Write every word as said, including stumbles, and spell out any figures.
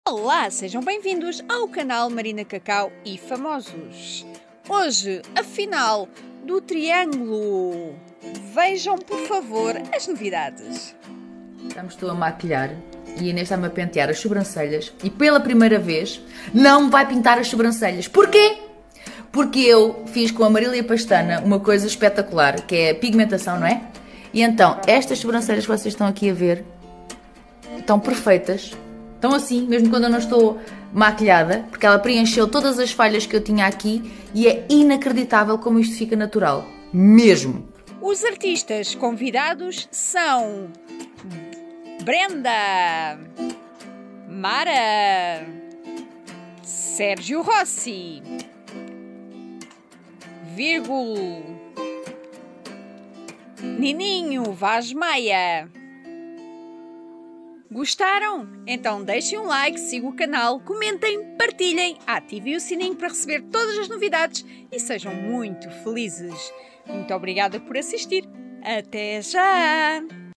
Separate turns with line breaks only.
Olá, sejam bem-vindos ao canal Marina Cacau e Famosos. Hoje, a final do Triângulo. Vejam, por favor, as novidades.
Já me estou a maquilhar e a Inês está-me a pentear as sobrancelhas e pela primeira vez não me vai pintar as sobrancelhas. Porquê? Porque eu fiz com a Marília Pastana uma coisa espetacular, que é a pigmentação, não é? E então, estas sobrancelhas que vocês estão aqui a ver estão perfeitas. Estão assim, mesmo quando eu não estou maquilhada, porque ela preencheu todas as falhas que eu tinha aqui e é inacreditável como isto fica natural. Mesmo!
Os artistas convidados são Brenda, Mara, Sérgio Rossi, Vírgulo, Nininho Vaz Maia. Gostaram? Então deixem um like, sigam o canal, comentem, partilhem, ativem o sininho para receber todas as novidades e sejam muito felizes. Muito obrigada por assistir. Até já!